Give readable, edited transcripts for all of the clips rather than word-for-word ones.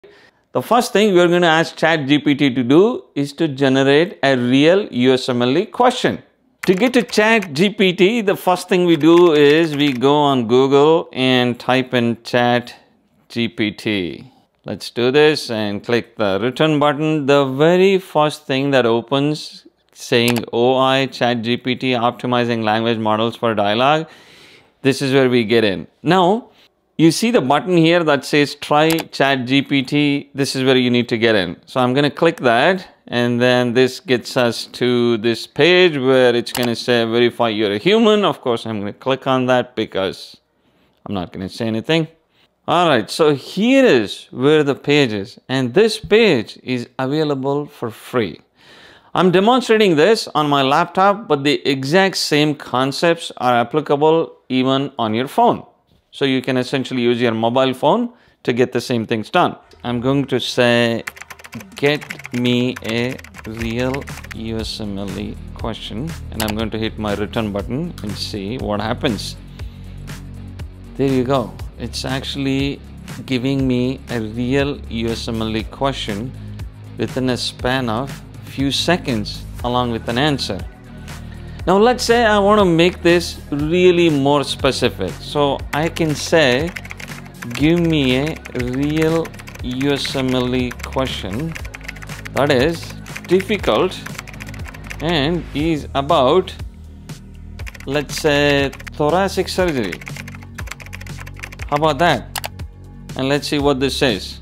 The first thing we're going to ask ChatGPT to do is to generate a real USMLE question. To get to ChatGPT, the first thing we do is we go on Google and type in ChatGPT. Let's do this and click the return button. The very first thing that opens saying OI ChatGPT optimizing language models for dialogue. This is where we get in. Now, you see the button here that says try ChatGPT. This is where you need to get in. So I'm going to click that, and then this gets us to this page where it's going to say verify you're a human. Of course, I'm going to click on that because I'm not going to say anything. All right, so here is where the page is, and this page is available for free. I'm demonstrating this on my laptop, but the exact same concepts are applicable even on your phone. So you can essentially use your mobile phone to get the same things done. I'm going to say, get me a real USMLE question, and I'm going to hit my return button and see what happens. There you go. It's actually giving me a real USMLE question within a span of few seconds along with an answer. Now let's say I want to make this really more specific. So I can say, give me a real USMLE question that is difficult and is about, let's say, thoracic surgery. How about that? And let's see what this says.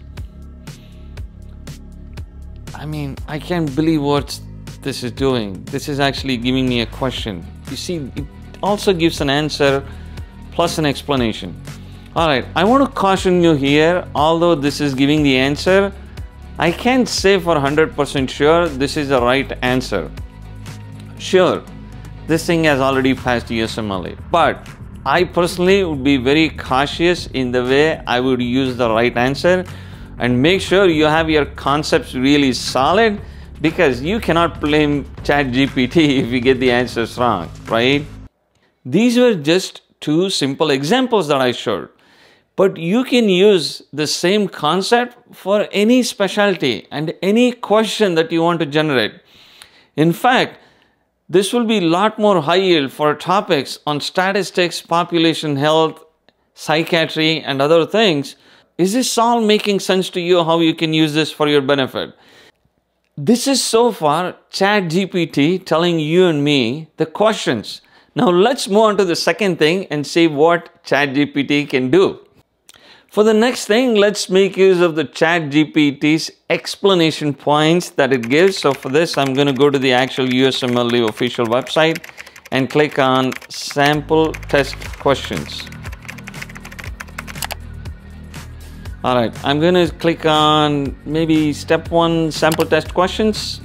I mean, I can't believe what this is doing. This is actually giving me a question. You see, it also gives an answer plus an explanation. All right, I want to caution you here. Although this is giving the answer, I can't say for 100% sure this is the right answer. Sure, this thing has already passed USMLE, but I personally would be very cautious in the way I would use the right answer, and make sure you have your concepts really solid, because you cannot blame ChatGPT if you get the answers wrong, right? These were just two simple examples that I showed. But you can use the same concept for any specialty and any question that you want to generate. In fact, this will be a lot more high yield for topics on statistics, population health, psychiatry, and other things. Is this all making sense to you, how you can use this for your benefit? This is so far ChatGPT telling you and me the questions. Now let's move on to the second thing and see what ChatGPT can do. For the next thing, let's make use of the ChatGPT's explanation points that it gives. So for this, I'm going to go to the actual USMLE official website and click on sample test questions. All right, I'm going to click on maybe step 1 sample test questions.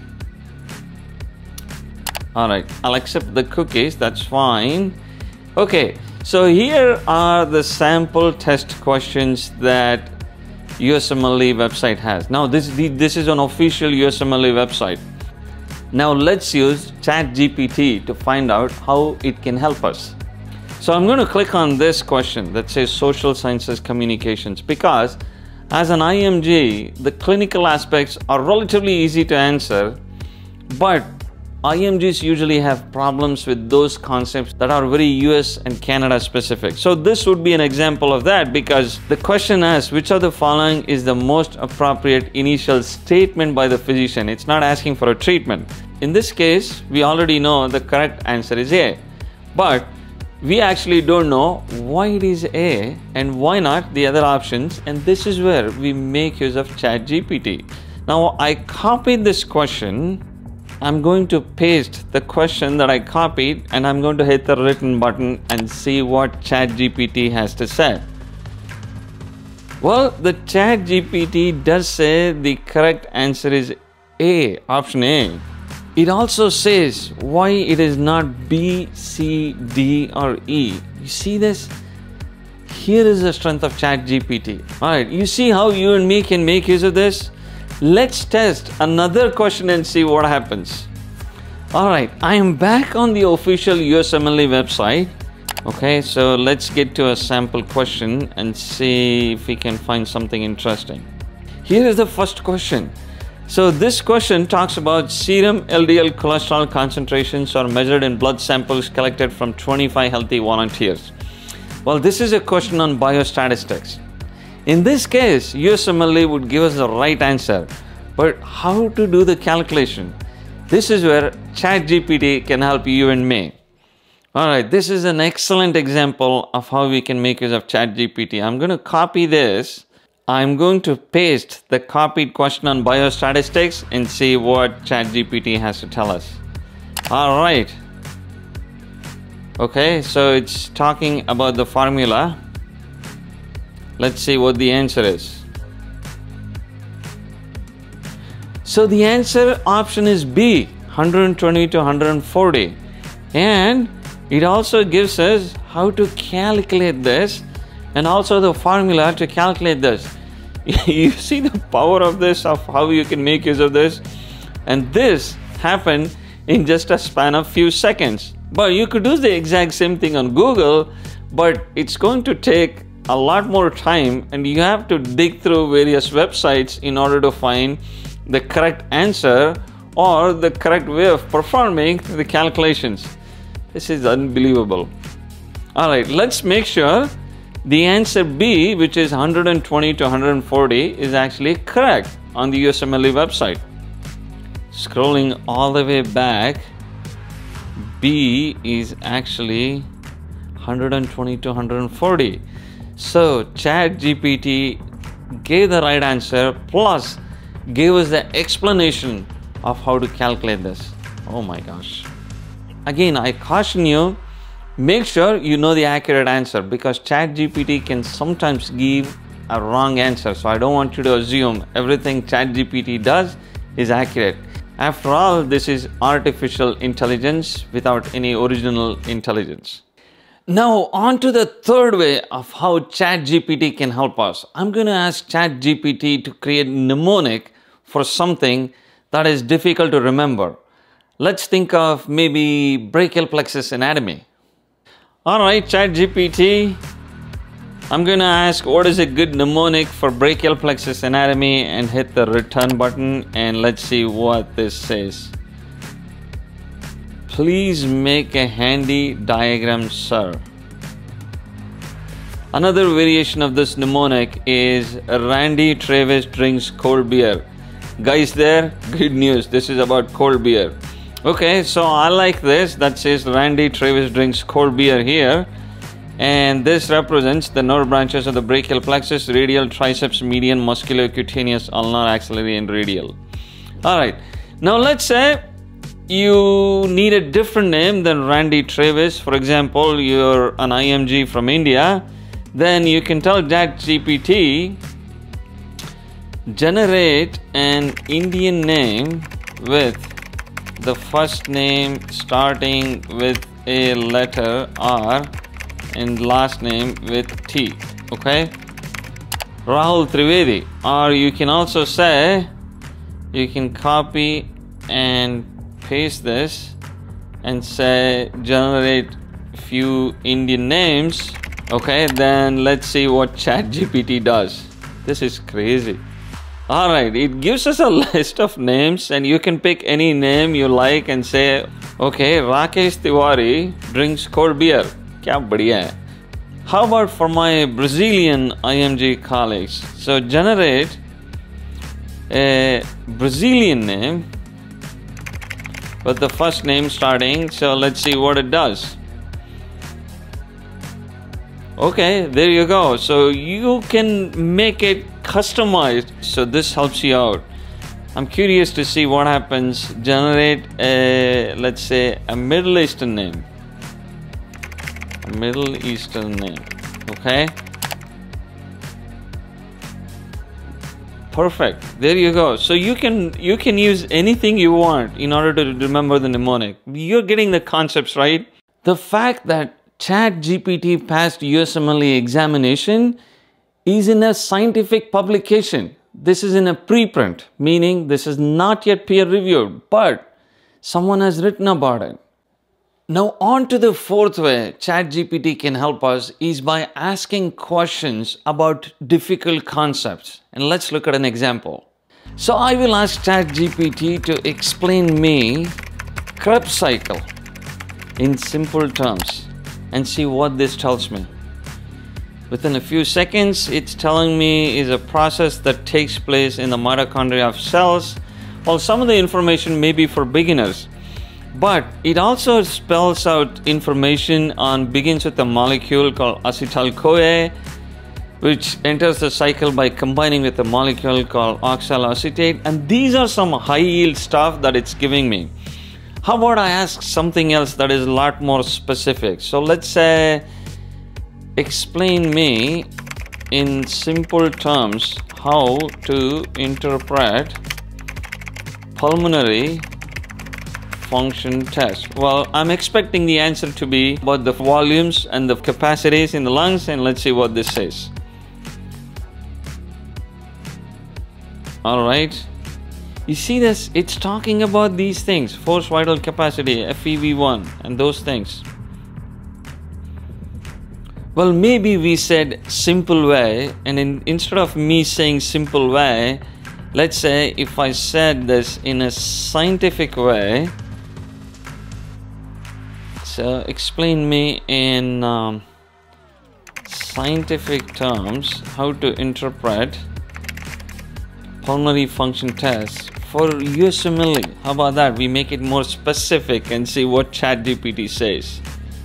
All right, I'll accept the cookies, that's fine. Okay, so here are the sample test questions that USMLE website has. Now this is an official USMLE website. Now let's use ChatGPT to find out how it can help us. So I'm going to click on this question that says social sciences communications, because as an IMG, the clinical aspects are relatively easy to answer, but IMGs usually have problems with those concepts that are very US and Canada specific. So this would be an example of that, because the question asks which of the following is the most appropriate initial statement by the physician. It's not asking for a treatment. In this case, we already know the correct answer is A, but we actually don't know why it is A and why not the other options, and this is where we make use of ChatGPT. Now I copied this question. I'm going to paste the question that I copied, and I'm going to hit the written button and see what ChatGPT has to say. Well, the ChatGPT does say the correct answer is A, option A. It also says why it is not B, C, D, or E. You see this? Here is the strength of ChatGPT. All right, you see how you and me can make use of this? Let's test another question and see what happens. All right, I am back on the official USMLE website. Okay, so let's get to a sample question and see if we can find something interesting. Here is the first question. So this question talks about serum LDL cholesterol concentrations are measured in blood samples collected from 25 healthy volunteers. Well, this is a question on biostatistics. In this case, USMLE would give us the right answer, but how to do the calculation? This is where ChatGPT can help you and me. Alright, this is an excellent example of how we can make use of ChatGPT. I'm going to copy this. I'm going to paste the copied question on biostatistics and see what ChatGPT has to tell us. Alright. Okay, so it's talking about the formula. Let's see what the answer is. So the answer option is B, 120 to 140. And it also gives us how to calculate this and also the formula to calculate this. You see the power of this, of how you can make use of this? And this happened in just a span of few seconds. But you could do the exact same thing on Google, but it's going to take a lot more time and you have to dig through various websites in order to find the correct answer or the correct way of performing the calculations. This is unbelievable. Alright, let's make sure the answer B, which is 120 to 140, is actually correct on the USMLE website. Scrolling all the way back, B is actually 120 to 140. So ChatGPT gave the right answer plus gave us the explanation of how to calculate this. Oh my gosh. Again, I caution you, make sure you know the accurate answer because ChatGPT can sometimes give a wrong answer. So I don't want you to assume everything ChatGPT does is accurate. After all, this is artificial intelligence without any original intelligence. Now on to the third way of how ChatGPT can help us. I'm going to ask ChatGPT to create mnemonic for something that is difficult to remember. Let's think of maybe brachial plexus anatomy. Alright, ChatGPT, I'm going to ask what is a good mnemonic for brachial plexus anatomy and hit the return button and let's see what this says. Please make a handy diagram, sir. Another variation of this mnemonic is Randy Travis drinks cold beer. Guys there, good news, this is about cold beer. Okay, so I like this that says Randy Travis drinks cold beer here. And this represents the nerve branches of the brachial plexus, radial, triceps, median, musculocutaneous, ulnar, axillary, and radial. Alright, now let's say you need a different name than Randy Travis. For example, you're an IMG from India. Then you can tell ChatGPT, generate an Indian name with the first name starting with a letter R and last name with T. Okay, Rahul Trivedi. Or you can also say, you can copy and paste this and say generate few Indian names. Okay, then let's see what ChatGPT does. This is crazy. Alright, it gives us a list of names and you can pick any name you like and say, okay, Rakesh Tiwari drinks cold beer. Kya badhiya hai. How about for my Brazilian IMG colleagues? So generate a Brazilian name with the first name starting. So let's see what it does. Okay, there you go. So you can make it customized. So this helps you out. I'm curious to see what happens. Generate a, let's say, a Middle Eastern name. A Middle Eastern name. Okay. Perfect. There you go. So you can use anything you want in order to remember the mnemonic. You're getting the concepts, right? The fact that ChatGPT passed USMLE examination is in a scientific publication. This is in a preprint, meaning this is not yet peer reviewed, but someone has written about it. Now on to the fourth way ChatGPT can help us is by asking questions about difficult concepts. And let's look at an example. So I will ask ChatGPT to explain me Krebs cycle in simple terms and see what this tells me. Within a few seconds, it's telling me is a process that takes place in the mitochondria of cells. Well, some of the information may be for beginners, but it also spells out information on begins with a molecule called acetyl-CoA, which enters the cycle by combining with a molecule called oxaloacetate. And these are some high yield stuff that it's giving me. How about I ask something else that is a lot more specific? So let's say, explain me in simple terms how to interpret pulmonary function test. Well, I'm expecting the answer to be about the volumes and the capacities in the lungs, and let's see what this says. All right. You see this? It's talking about these things, force vital capacity, FEV1, and those things. Well, maybe we said simple way, and instead of me saying simple way, let's say if I said this in a scientific way, so explain me in scientific terms how to interpret pulmonary function tests for USMLE. How about that? We make it more specific and see what ChatGPT says.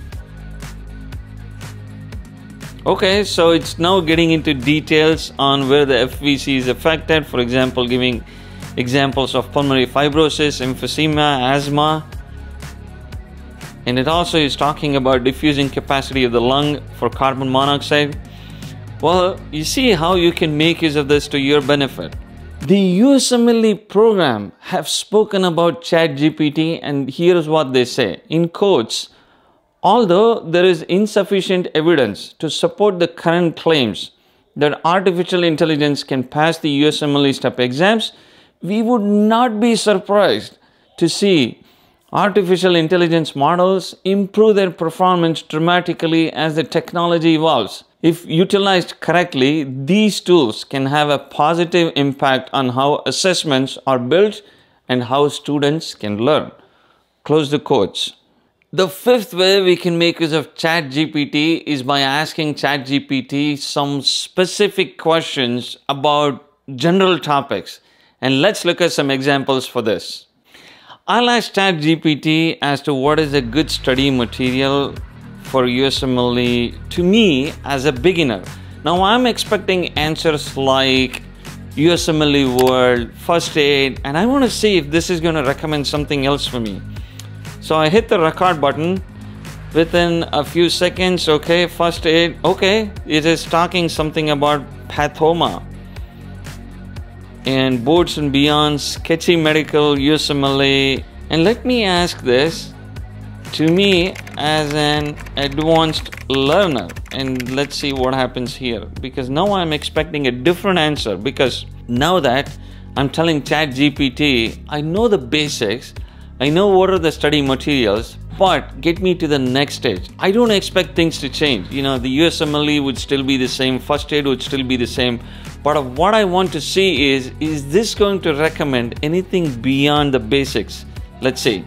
Okay, so it's now getting into details on where the FVC is affected. For example, giving examples of pulmonary fibrosis, emphysema, asthma. And it also is talking about diffusing capacity of the lung for carbon monoxide. Well, you see how you can make use of this to your benefit. The USMLE program have spoken about ChatGPT, and here's what they say. In quotes, although there is insufficient evidence to support the current claims that artificial intelligence can pass the USMLE step exams, we would not be surprised to see artificial intelligence models improve their performance dramatically as the technology evolves. If utilized correctly, these tools can have a positive impact on how assessments are built and how students can learn. Close the quotes. The fifth way we can make use of ChatGPT is by asking ChatGPT some specific questions about general topics. And let's look at some examples for this. I'll ask ChatGPT as to what is a good study material for USMLE to me as a beginner. Now I'm expecting answers like USMLE World, First Aid, and I want to see if this is going to recommend something else for me. So I hit the record button. Within a few seconds, okay, First Aid, okay, it is talking something about pathoma. And Boards and Beyond, Sketchy Medical, USMLE. And let me ask this to me as an advanced learner, and let's see what happens here, because now I'm expecting a different answer, because now that I'm telling ChatGPT, I know the basics, I know what are the study materials, but get me to the next stage. I don't expect things to change. You know, the USMLE would still be the same, First Aid would still be the same, but what I want to see is this going to recommend anything beyond the basics? Let's see.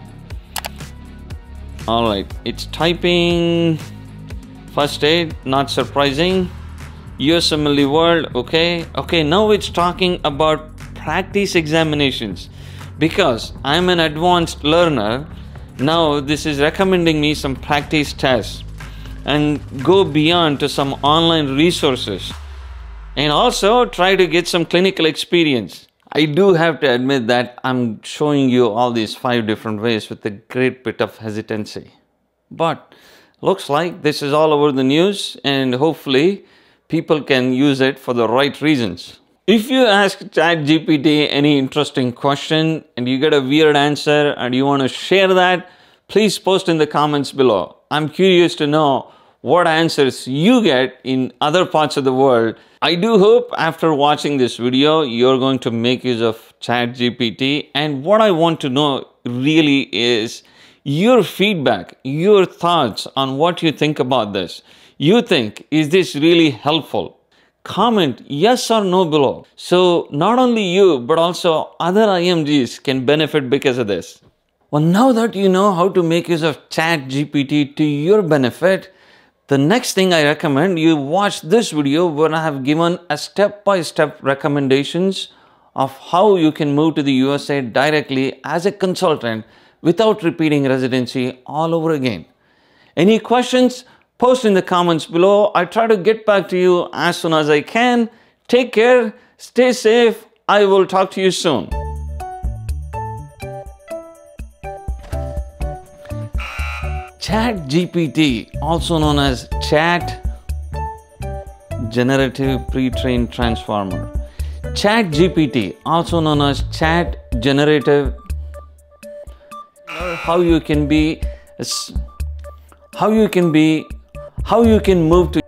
All right, it's typing First Aid, not surprising. USMLE World, okay. Okay, now it's talking about practice examinations. Because I'm an advanced learner, now this is recommending me some practice tests and go beyond to some online resources and also try to get some clinical experience. I do have to admit that I'm showing you all these 5 different ways with a great bit of hesitancy. But looks like this is all over the news, and hopefully people can use it for the right reasons. If you ask ChatGPT any interesting question and you get a weird answer and you want to share that, please post in the comments below. I'm curious to know what answers you get in other parts of the world. I do hope after watching this video, you're going to make use of ChatGPT. And what I want to know really is your feedback, your thoughts on what you think about this. You think, is this really helpful? Comment yes or no below. So not only you, but also other IMGs can benefit because of this. Well, now that you know how to make use of ChatGPT to your benefit, the next thing I recommend you watch this video where I have given a step-by-step recommendations of how you can move to the USA directly as a consultant without repeating residency all over again. Any questions? Post in the comments below. I try to get back to you as soon as I can. Take care, stay safe. I will talk to you soon. ChatGPT, also known as Chat Generative Pre-trained Transformer. ChatGPT, also known as Chat Generative. How you can move to